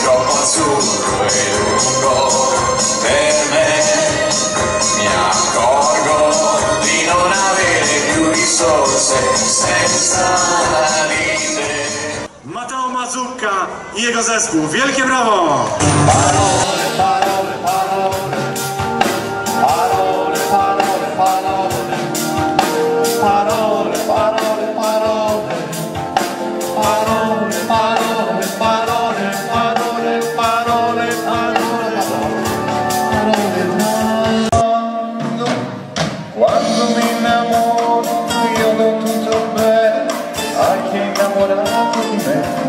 troppo azzurro e lungo per me. Mi accorgo di non avere più risorse senza di te. Mateo Mazzucca i jego zespół. Wielkie brawo! Parole, parole, parole. Parole, parole, parole. Parole, parole, parole. Parole, parole, parole. Parole, parole, parole. Quando mi innamoro io do tutto bene a chi è innamorato di me.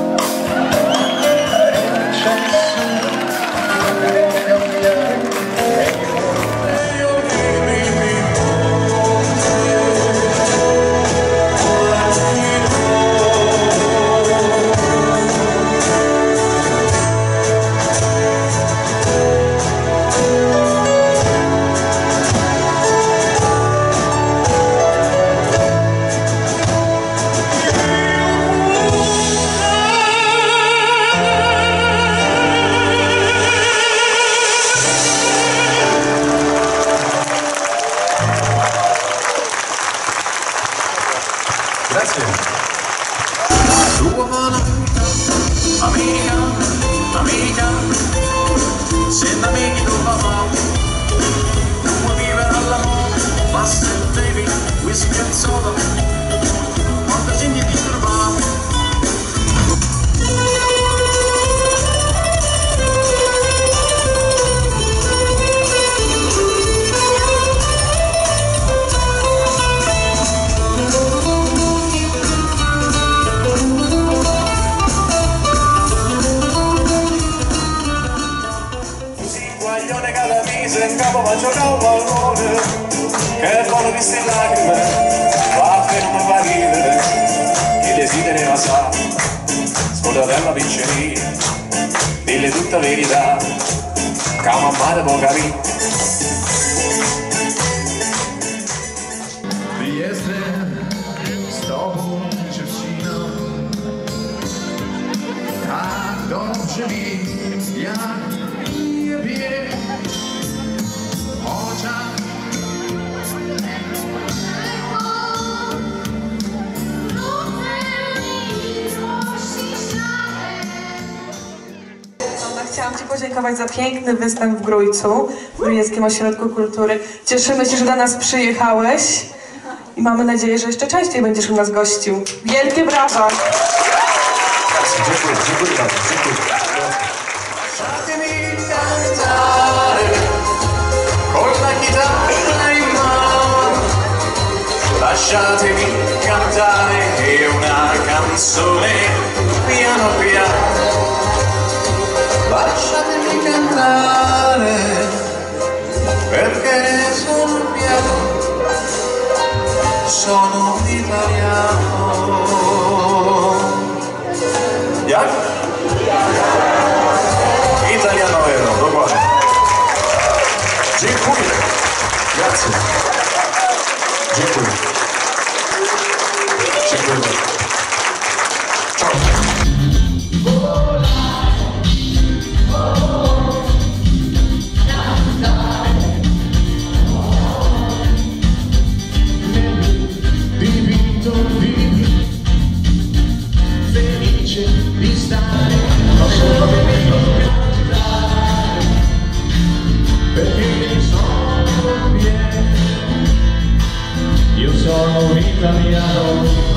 Grazie. Tua mano, amica, amica, senta amici tu papà, tu vuoi vivere all'amore, ma se devi, whisky e soda, quando senti ti turbare. In capo va a giocare un pallone che è buono di ste lacrime va che non mi fa ridere chi desidera sa scordatella vinceria dille tutta verità che a mamma può capire Jestem z tobą, dziewczyno, tak dobrze mi jak niebie. Chciałam Ci podziękować za piękny występ w Grójcu, w Grójeckim Ośrodku Kultury. Cieszymy się, że do nas przyjechałeś i mamy nadzieję, że jeszcze częściej będziesz u nas gościł. Wielkie brawa! Dziękuję, dziękuję bardzo, dziękuję. Lasciatemi cantare una canzone piano piano. Lasciatemi cantare perché sono piano, sono italiano. Jak? Italiano vero, dokładnie. Dziękuję. Grazie. Dziękuję. Dziękuję bardzo. Ciao. Felice di stare, non solo perché sono bien. Io sono un italiano.